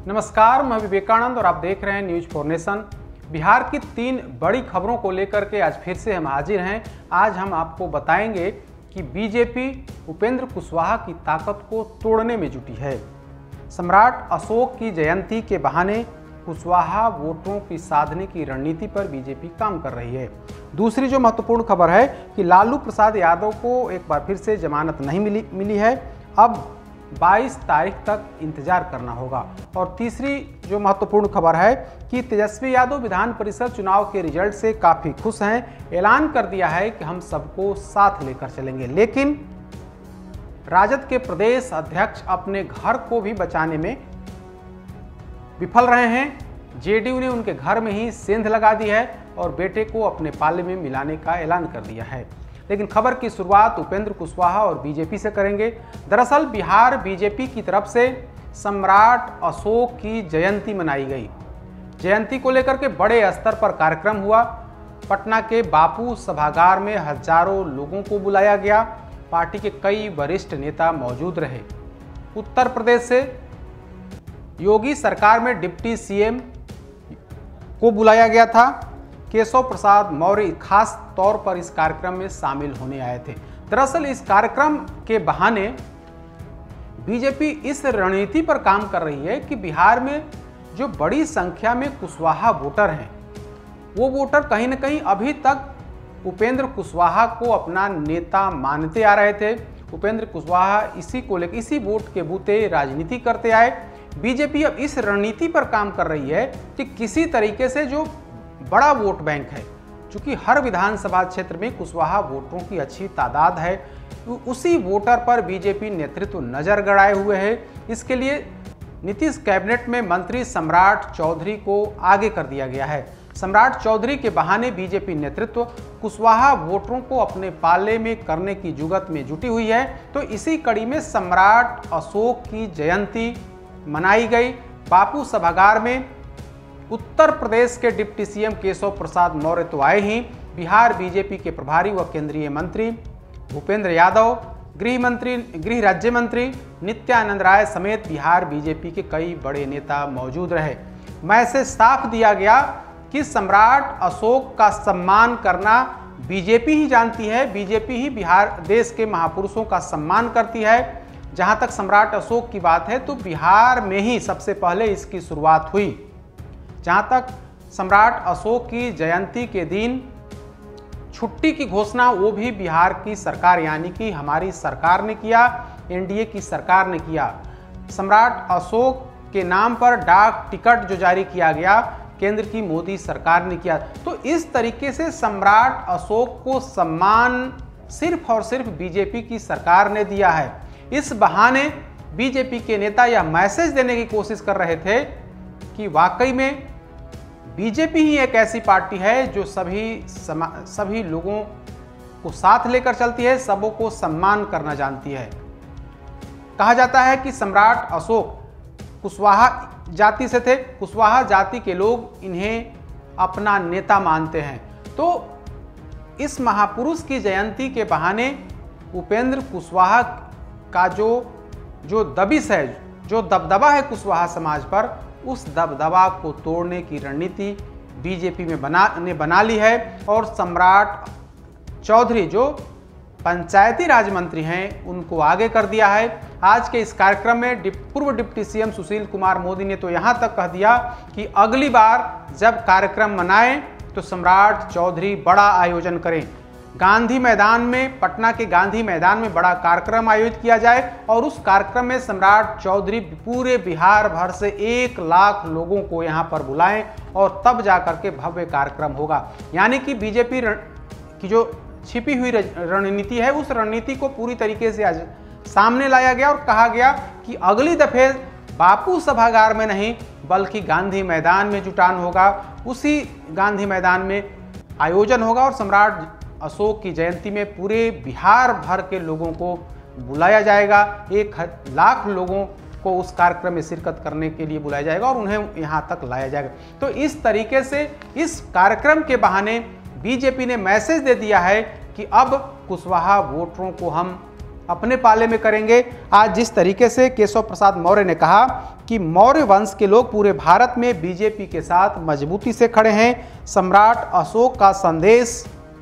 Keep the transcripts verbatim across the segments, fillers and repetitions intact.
नमस्कार, मैं विवेकानंद और आप देख रहे हैं न्यूज फॉर नेशन। बिहार की तीन बड़ी खबरों को लेकर के आज फिर से हम हाजिर हैं। आज हम आपको बताएंगे कि बीजेपी उपेंद्र कुशवाहा की ताकत को तोड़ने में जुटी है। सम्राट अशोक की जयंती के बहाने कुशवाहा वोटों की साधने की रणनीति पर बीजेपी काम कर रही है। दूसरी जो महत्वपूर्ण खबर है कि लालू प्रसाद यादव को एक बार फिर से जमानत नहीं मिली मिली है। अब बाईस तारीख तक इंतजार करना होगा। और तीसरी जो महत्वपूर्ण खबर है कि तेजस्वी यादव विधान परिषद चुनाव के रिजल्ट से काफ़ी खुश हैं। ऐलान कर दिया है कि हम सबको साथ लेकर चलेंगे। लेकिन राजद के प्रदेश अध्यक्ष अपने घर को भी बचाने में विफल रहे हैं। जेडीयू ने उनके घर में ही सेंध लगा दी है और बेटे को अपने पाले में मिलाने का ऐलान कर दिया है। लेकिन खबर की शुरुआत उपेंद्र कुशवाहा और बीजेपी से करेंगे। दरअसल बिहार बीजेपी की तरफ से सम्राट अशोक की जयंती मनाई गई। जयंती को लेकर के बड़े स्तर पर कार्यक्रम हुआ। पटना के बापू सभागार में हजारों लोगों को बुलाया गया। पार्टी के कई वरिष्ठ नेता मौजूद रहे। उत्तर प्रदेश से योगी सरकार में डिप्टी सीएम को बुलाया गया था। केशव प्रसाद मौर्य खास तौर पर इस कार्यक्रम में शामिल होने आए थे। दरअसल इस कार्यक्रम के बहाने बीजेपी इस रणनीति पर काम कर रही है कि बिहार में जो बड़ी संख्या में कुशवाहा वोटर हैं, वो वोटर कहीं ना कहीं अभी तक उपेंद्र कुशवाहा को अपना नेता मानते आ रहे थे। उपेंद्र कुशवाहा इसी को लेकर इसी वोट के बूते राजनीति करते आए। बीजेपी अब इस रणनीति पर काम कर रही है कि किसी तरीके से जो बड़ा वोट बैंक है, चूंकि हर विधानसभा क्षेत्र में कुशवाहा वोटरों की अच्छी तादाद है, उसी वोटर पर बीजेपी नेतृत्व नजर गड़ाए हुए है। इसके लिए नीतीश कैबिनेट में मंत्री सम्राट चौधरी को आगे कर दिया गया है। सम्राट चौधरी के बहाने बीजेपी नेतृत्व कुशवाहा वोटरों को अपने पाले में करने की जुगत में जुटी हुई है। तो इसी कड़ी में सम्राट अशोक की जयंती मनाई गई। बापू सभागार में उत्तर प्रदेश के डिप्टी सीएम केशव प्रसाद मौर्य तो आए ही, बिहार बीजेपी के प्रभारी व केंद्रीय मंत्री भूपेंद्र यादव, गृह मंत्री गृह राज्य मंत्री नित्यानंद राय समेत बिहार बीजेपी के कई बड़े नेता मौजूद रहे। मैसेज साफ दिया गया कि सम्राट अशोक का सम्मान करना बीजेपी ही जानती है। बीजेपी ही बिहार देश के महापुरुषों का सम्मान करती है। जहां तक सम्राट अशोक की बात है तो बिहार में ही सबसे पहले इसकी शुरुआत हुई। जहां तक सम्राट अशोक की जयंती के दिन छुट्टी की घोषणा वो भी बिहार की सरकार यानी कि हमारी सरकार ने किया, एनडीए की सरकार ने किया। सम्राट अशोक के नाम पर डाक टिकट जो जारी किया गया, केंद्र की मोदी सरकार ने किया। तो इस तरीके से सम्राट अशोक को सम्मान सिर्फ और सिर्फ बीजेपी की सरकार ने दिया है। इस बहाने बीजेपी के नेता यह मैसेज देने की कोशिश कर रहे थे कि वाकई में बीजेपी ही एक ऐसी पार्टी है जो सभी समा, सभी लोगों को साथ लेकर चलती है, सबों को सम्मान करना जानती है। कहा जाता है कि सम्राट अशोक कुशवाहा जाति से थे। कुशवाहा जाति के लोग इन्हें अपना नेता मानते हैं। तो इस महापुरुष की जयंती के बहाने उपेंद्र कुशवाहा का जो जो दबिश है, जो दबदबा है कुशवाहा समाज पर, उस दबदबा को तोड़ने की रणनीति बीजेपी में बना ने बना ली है। और सम्राट चौधरी जो पंचायती राज मंत्री हैं, उनको आगे कर दिया है। आज के इस कार्यक्रम में डिप, पूर्व डिप्टी सीएम सुशील कुमार मोदी ने तो यहां तक कह दिया कि अगली बार जब कार्यक्रम मनाएं तो सम्राट चौधरी बड़ा आयोजन करें। गांधी मैदान में, पटना के गांधी मैदान में बड़ा कार्यक्रम आयोजित किया जाए और उस कार्यक्रम में सम्राट चौधरी पूरे बिहार भर से एक लाख लोगों को यहां पर बुलाएं और तब जाकर के भव्य कार्यक्रम होगा। यानी कि बीजेपी की जो छिपी हुई रणनीति है, उस रणनीति को पूरी तरीके से आज सामने लाया गया और कहा गया कि अगली दफे बापू सभागार में नहीं बल्कि गांधी मैदान में जुटान होगा। उसी गांधी मैदान में आयोजन होगा और सम्राट अशोक की जयंती में पूरे बिहार भर के लोगों को बुलाया जाएगा। एक लाख लोगों को उस कार्यक्रम में शिरकत करने के लिए बुलाया जाएगा और उन्हें यहां तक लाया जाएगा। तो इस तरीके से इस कार्यक्रम के बहाने बीजेपी ने मैसेज दे दिया है कि अब कुशवाहा वोटरों को हम अपने पाले में करेंगे। आज जिस तरीके से केशव प्रसाद मौर्य ने कहा कि मौर्य वंश के लोग पूरे भारत में बीजेपी के साथ मजबूती से खड़े हैं। सम्राट अशोक का संदेश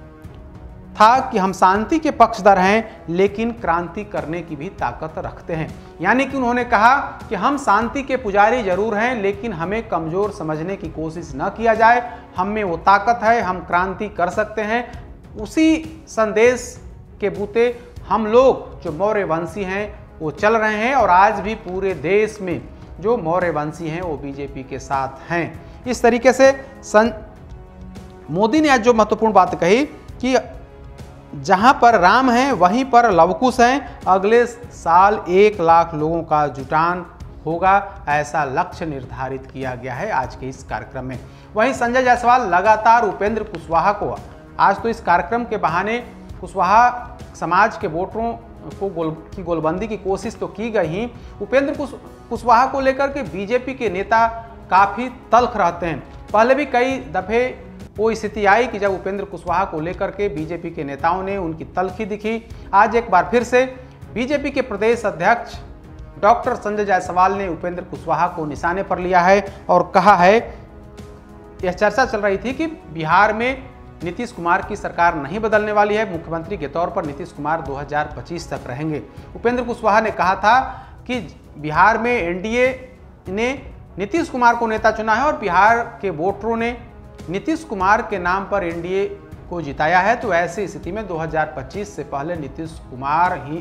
था कि हम शांति के पक्षधर हैं लेकिन क्रांति करने की भी ताकत रखते हैं। यानी कि उन्होंने कहा कि हम शांति के पुजारी जरूर हैं लेकिन हमें कमजोर समझने की कोशिश न किया जाए, हम में वो ताकत है, हम क्रांति कर सकते हैं। उसी संदेश के बूते हम लोग जो मौर्य वंशी हैं वो चल रहे हैं और आज भी पूरे देश में जो मौर्य वंशी हैं वो बीजेपी के साथ हैं। इस तरीके से सन मोदी ने आज जो महत्वपूर्ण बात कही कि जहां पर राम हैं वहीं पर लवकुश हैं, अगले साल एक लाख लोगों का जुटान होगा, ऐसा लक्ष्य निर्धारित किया गया है आज के इस कार्यक्रम में। वहीं संजय जायसवाल लगातार उपेंद्र कुशवाहा को, आज तो इस कार्यक्रम के बहाने कुशवाहा समाज के वोटरों को गोल की गोलबंदी की कोशिश तो की गई ही, उपेंद्र कुश, कुशवाहा को लेकर के बीजेपी के नेता काफ़ी तल्ख रहते हैं। पहले भी कई दफ़े वो स्थिति आई कि जब उपेंद्र कुशवाहा को लेकर के बीजेपी के नेताओं ने उनकी तल्खी दिखी। आज एक बार फिर से बीजेपी के प्रदेश अध्यक्ष डॉक्टर संजय जायसवाल ने उपेंद्र कुशवाहा को निशाने पर लिया है और कहा है, यह चर्चा चल रही थी कि बिहार में नीतीश कुमार की सरकार नहीं बदलने वाली है, मुख्यमंत्री के तौर पर नीतीश कुमार दो हज़ार पच्चीस तक रहेंगे। उपेंद्र कुशवाहा ने कहा था कि बिहार में एनडीए ने नीतीश कुमार को नेता चुना है और बिहार के वोटरों ने नीतीश कुमार के नाम पर एनडीए को जिताया है, तो ऐसी स्थिति में दो हज़ार पच्चीस से पहले नीतीश कुमार ही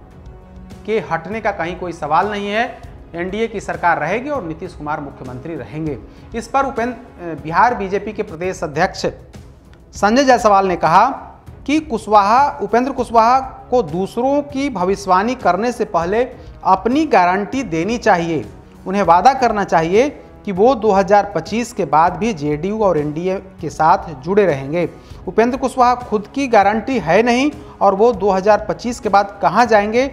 के हटने का कहीं कोई सवाल नहीं है। एनडीए की सरकार रहेगी और नीतीश कुमार मुख्यमंत्री रहेंगे। इस पर उपेंद्र बिहार बीजेपी के प्रदेश अध्यक्ष संजय जायसवाल ने कहा कि कुशवाहा उपेंद्र कुशवाहा को दूसरों की भविष्यवाणी करने से पहले अपनी गारंटी देनी चाहिए। उन्हें वादा करना चाहिए कि वो दो हज़ार पच्चीस के बाद भी जेडीयू और एनडीए के साथ जुड़े रहेंगे। उपेंद्र कुशवाहा खुद की गारंटी है नहीं और वो दो हज़ार पच्चीस के बाद कहां जाएंगे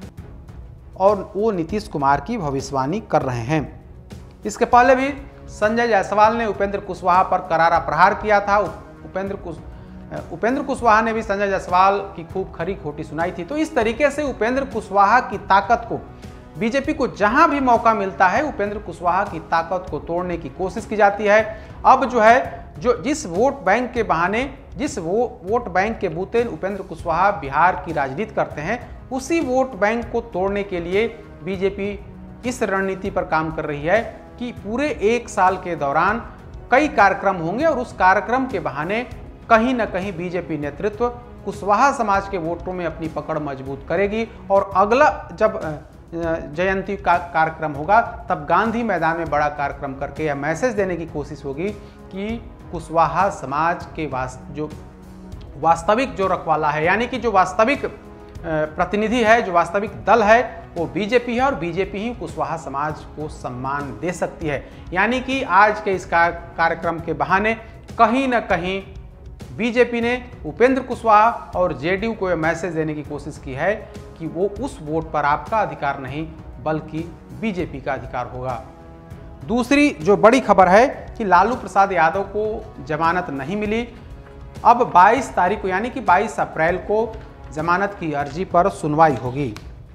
और वो नीतीश कुमार की भविष्यवाणी कर रहे हैं। इसके पहले भी संजय जायसवाल ने उपेंद्र कुशवाहा पर करारा प्रहार किया था। उपेंद्र कुश उपेंद्र कुशवाहा ने भी संजय जायसवाल की खूब खरी खोटी सुनाई थी। तो इस तरीके से उपेंद्र कुशवाहा की ताकत को बीजेपी को जहां भी मौका मिलता है उपेंद्र कुशवाहा की ताकत को तोड़ने की कोशिश की जाती है। अब जो है जो जिस वोट बैंक के बहाने जिस वो वोट बैंक के बूते उपेंद्र कुशवाहा बिहार की राजनीति करते हैं, उसी वोट बैंक को तोड़ने के लिए बीजेपी इस रणनीति पर काम कर रही है कि पूरे एक साल के दौरान कई कार्यक्रम होंगे और उस कार्यक्रम के बहाने कहीं ना कहीं बीजेपी नेतृत्व कुशवाहा समाज के वोटरों में अपनी पकड़ मजबूत करेगी और अगला जब जयंती का कार्यक्रम होगा तब गांधी मैदान में बड़ा कार्यक्रम करके यह मैसेज देने की कोशिश होगी कि कुशवाहा समाज के वास जो वास्तविक जो रखवाला है, यानी कि जो वास्तविक प्रतिनिधि है, जो वास्तविक दल है, वो बीजेपी है और बीजेपी ही कुशवाहा समाज को सम्मान दे सकती है। यानी कि आज के इस कार्यक्रम के बहाने कहीं ना कहीं बीजेपी ने उपेंद्र कुशवाहा और जेडीयू को यह मैसेज देने की कोशिश की है कि वो उस वोट पर आपका अधिकार नहीं बल्कि बीजेपी का अधिकार होगा। दूसरी जो बड़ी खबर है कि लालू प्रसाद यादव को जमानत नहीं मिली। अब बाईस तारीख को यानी कि बाईस अप्रैल को जमानत की अर्जी पर सुनवाई होगी।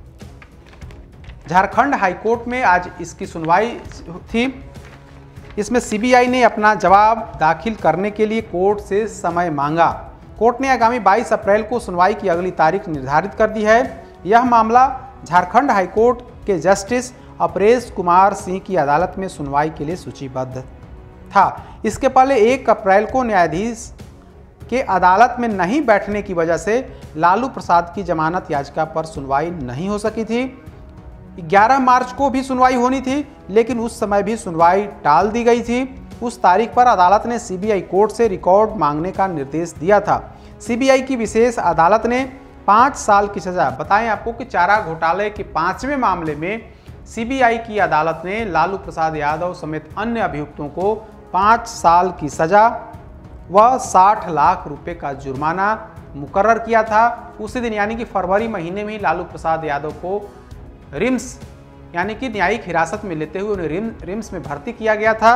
झारखंड हाईकोर्ट में आज इसकी सुनवाई थी। इसमें सीबीआई ने अपना जवाब दाखिल करने के लिए कोर्ट से समय मांगा। कोर्ट ने आगामी बाईस अप्रैल को सुनवाई की अगली तारीख निर्धारित कर दी है। यह मामला झारखंड हाईकोर्ट के जस्टिस अपरेश कुमार सिंह की अदालत में सुनवाई के लिए सूचीबद्ध था। इसके पहले एक अप्रैल को न्यायाधीश के अदालत में नहीं बैठने की वजह से लालू प्रसाद की जमानत याचिका पर सुनवाई नहीं हो सकी थी। ग्यारह मार्च को भी सुनवाई होनी थी, लेकिन उस समय भी सुनवाई टाल दी गई थी। उस तारीख पर अदालत ने सीबीआई कोर्ट से रिकॉर्ड मांगने का निर्देश दिया था। सीबीआई की विशेष अदालत ने पाँच साल की सजा, बताएं आपको कि चारा घोटाले के पांचवें मामले में सीबीआई की अदालत ने लालू प्रसाद यादव समेत अन्य अभियुक्तों को पाँच साल की सजा व साठ लाख रुपए का जुर्माना मुकर्रर किया था। उसी दिन यानी कि फरवरी महीने में ही लालू प्रसाद यादव को रिम्स यानी कि न्यायिक हिरासत में लेते हुए उन्हें रिम, रिम्स में भर्ती किया गया था।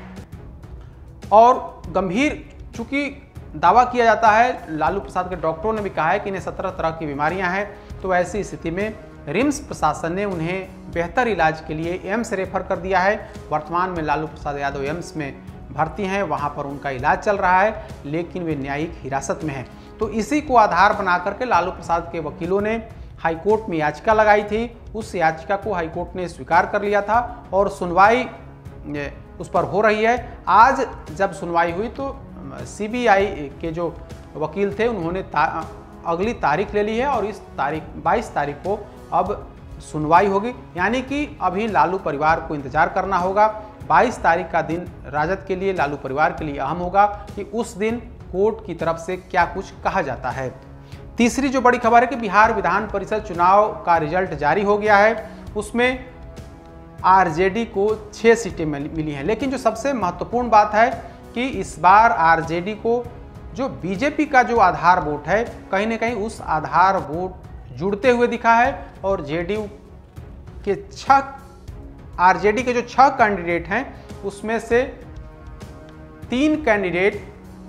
और गंभीर चूंकि दावा किया जाता है, लालू प्रसाद के डॉक्टरों ने भी कहा है कि इन्हें सत्रह तरह की बीमारियां हैं, तो ऐसी स्थिति में रिम्स प्रशासन ने उन्हें बेहतर इलाज के लिए एम्स रेफर कर दिया है। वर्तमान में लालू प्रसाद यादव एम्स में भर्ती हैं, वहां पर उनका इलाज चल रहा है, लेकिन वे न्यायिक हिरासत में हैं। तो इसी को आधार बना करके लालू प्रसाद के वकीलों ने हाईकोर्ट में याचिका लगाई थी। उस याचिका को हाईकोर्ट ने स्वीकार कर लिया था और सुनवाई उस पर हो रही है। आज जब सुनवाई हुई तो सीबीआई के जो वकील थे उन्होंने ता, अगली तारीख ले ली है और इस तारीख बाईस तारीख को अब सुनवाई होगी। यानी कि अभी लालू परिवार को इंतजार करना होगा। बाईस तारीख का दिन राजद के लिए, लालू परिवार के लिए अहम होगा कि उस दिन कोर्ट की तरफ से क्या कुछ कहा जाता है। तीसरी जो बड़ी खबर है कि बिहार विधान परिषद चुनाव का रिजल्ट जारी हो गया है। उसमें आरजेडी को छः सीटें मिली हैं, लेकिन जो सबसे महत्वपूर्ण बात है कि इस बार आरजेडी को जो बीजेपी का जो आधार वोट है, कहीं ना कहीं उस आधार वोट जुड़ते हुए दिखा है और जेडीयू के छह आरजेडी के जो छह कैंडिडेट हैं उसमें से तीन कैंडिडेट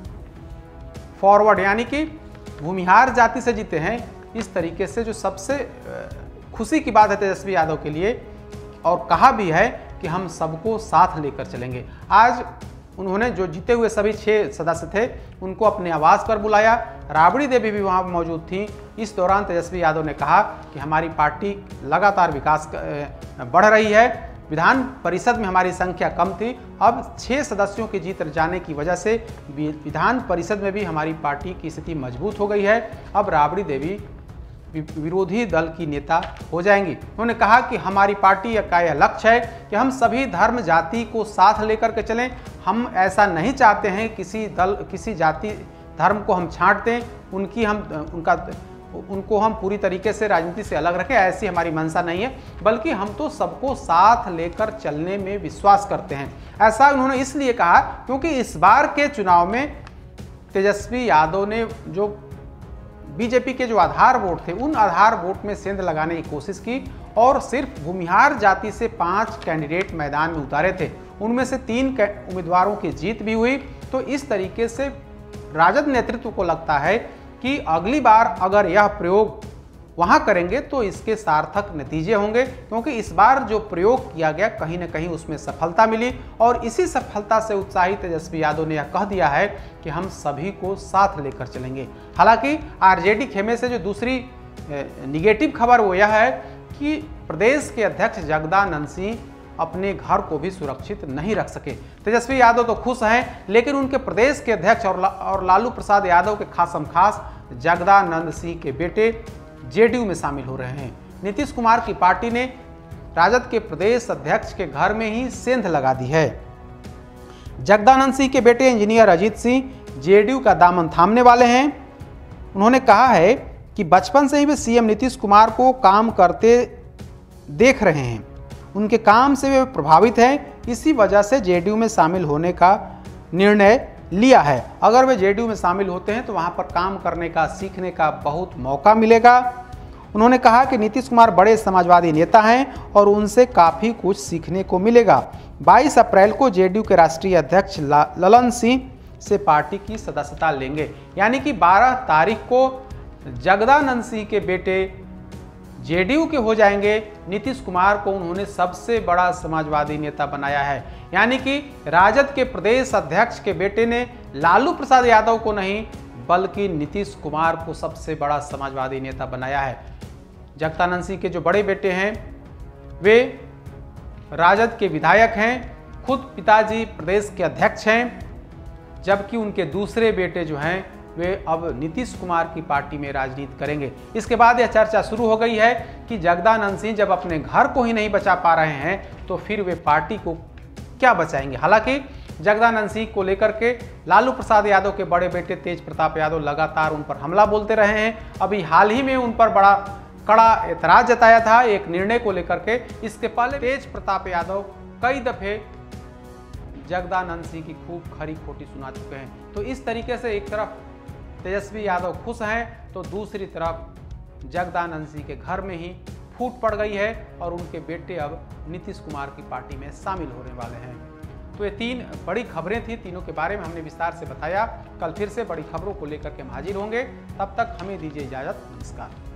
फॉरवर्ड यानी कि भूमिहार जाति से जीते हैं। इस तरीके से जो सबसे खुशी की बात है तेजस्वी यादव के लिए, और कहा भी है कि हम सबको साथ लेकर चलेंगे। आज उन्होंने जो जीते हुए सभी छह सदस्य थे उनको अपने आवास पर बुलाया। राबड़ी देवी भी वहां मौजूद थी। इस दौरान तेजस्वी यादव ने कहा कि हमारी पार्टी लगातार विकास बढ़ रही है। विधान परिषद में हमारी संख्या कम थी, अब छह सदस्यों के जीत जाने की वजह से विधान परिषद में भी हमारी पार्टी की स्थिति मजबूत हो गई है। अब राबड़ी देवी विरोधी दल की नेता हो जाएंगी। उन्होंने कहा कि हमारी पार्टी का यह लक्ष्य है कि हम सभी धर्म जाति को साथ लेकर के चलें। हम ऐसा नहीं चाहते हैं किसी दल किसी जाति धर्म को हम छांट दें, उनकी हम उनका उनको हम पूरी तरीके से राजनीति से अलग रखें, ऐसी हमारी मंशा नहीं है, बल्कि हम तो सबको साथ लेकर चलने में विश्वास करते हैं। ऐसा उन्होंने इसलिए कहा क्योंकि इस बार के चुनाव में तेजस्वी यादव ने जो बीजेपी के जो आधार वोट थे उन आधार वोट में सेंध लगाने की कोशिश की और सिर्फ भूमिहार जाति से पांच कैंडिडेट मैदान में उतारे थे। उनमें से तीन उम्मीदवारों की जीत भी हुई। तो इस तरीके से राजद नेतृत्व को लगता है कि अगली बार अगर यह प्रयोग वहां करेंगे तो इसके सार्थक नतीजे होंगे, क्योंकि इस बार जो प्रयोग किया गया कहीं ना कहीं उसमें सफलता मिली और इसी सफलता से उत्साहित तेजस्वी यादव ने यह कह दिया है कि हम सभी को साथ लेकर चलेंगे। हालांकि आरजेडी खेमे से जो दूसरी निगेटिव खबर वो यह है कि प्रदेश के अध्यक्ष जगदानंद सिंह अपने घर को भी सुरक्षित नहीं रख सके। तेजस्वी यादव तो खुश हैं, लेकिन उनके प्रदेश के अध्यक्ष और, ला, और लालू प्रसाद यादव के खासम खास जगदानंद सिंह के बेटे जेडीयू में शामिल हो रहे हैं। नीतीश कुमार की पार्टी ने राजद के प्रदेश अध्यक्ष के घर में ही सेंध लगा दी है। जगदानंद सिंह के बेटे इंजीनियर अजीत सिंह जेडीयू का दामन थामने वाले हैं। उन्होंने कहा है कि बचपन से ही वे सीएम नीतीश कुमार को काम करते देख रहे हैं, उनके काम से वे प्रभावित हैं, इसी वजह से जेडीयू में शामिल होने का निर्णय लिया है। अगर वे जेडीयू में शामिल होते हैं तो वहां पर काम करने का, सीखने का बहुत मौका मिलेगा। उन्होंने कहा कि नीतीश कुमार बड़े समाजवादी नेता हैं और उनसे काफ़ी कुछ सीखने को मिलेगा। बाईस अप्रैल को जेडीयू के राष्ट्रीय अध्यक्ष ललन सिंह से पार्टी की सदस्यता लेंगे। यानी कि बारह तारीख को जगदानंद सिंह के बेटे जेडीयू के हो जाएंगे। नीतीश कुमार को उन्होंने सबसे बड़ा समाजवादी नेता बनाया है। यानी कि राजद के प्रदेश अध्यक्ष के बेटे ने लालू प्रसाद यादव को नहीं बल्कि नीतीश कुमार को सबसे बड़ा समाजवादी नेता बनाया है। जगदानंद सिंह के जो बड़े बेटे हैं वे राजद के विधायक हैं, खुद पिताजी प्रदेश के अध्यक्ष हैं, जबकि उनके दूसरे बेटे जो हैं वे अब नीतीश कुमार की पार्टी में राजनीति करेंगे। इसके बाद यह चर्चा शुरू हो गई है कि जगदानंद सिंह जब अपने घर को ही नहीं बचा पा रहे हैं तो फिर वे पार्टी को क्या बचाएंगे। हालांकि जगदानंद सिंह को लेकर के लालू प्रसाद यादव के बड़े बेटे तेज प्रताप यादव लगातार उन पर हमला बोलते रहे हैं। अभी हाल ही में उन पर बड़ा कड़ा एतराज जताया था एक निर्णय को लेकर के। इसके पहले तेज प्रताप यादव कई दफे जगदानंद सिंह की खूब खरी खोटी सुना चुके हैं। तो इस तरीके से एक तरफ तेजस्वी यादव खुश हैं तो दूसरी तरफ जगदानंद सिंह के घर में ही फूट पड़ गई है और उनके बेटे अब नीतीश कुमार की पार्टी में शामिल होने वाले हैं। तो ये तीन बड़ी खबरें थी, तीनों के बारे में हमने विस्तार से बताया। कल फिर से बड़ी खबरों को लेकर के हम हाजिर होंगे। तब तक हमें दीजिए इजाजत। नमस्कार।